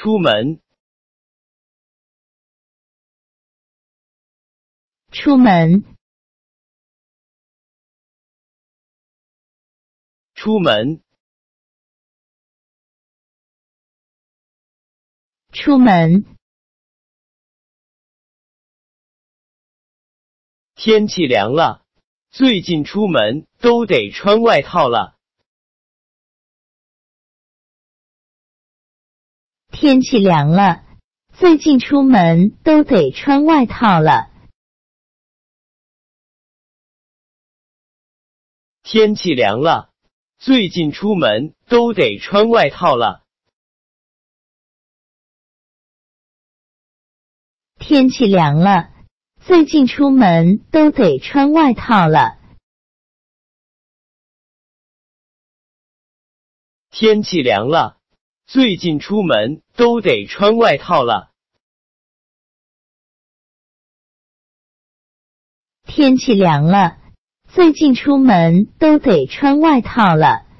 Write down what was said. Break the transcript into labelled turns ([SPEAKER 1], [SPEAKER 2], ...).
[SPEAKER 1] 出门，
[SPEAKER 2] 出门，
[SPEAKER 1] 出门，
[SPEAKER 2] 出门。
[SPEAKER 1] 天气凉了，最近出门都得穿外套了。
[SPEAKER 2] 天气凉了，最近出门都得穿外套了。
[SPEAKER 1] 天气凉了，最近出门都得穿外套了。
[SPEAKER 2] 天气凉了，最近出门都得穿外套了。
[SPEAKER 1] 天气凉了，最近出门都得穿外套了。
[SPEAKER 2] 天气凉了，最近出门都得穿外套了。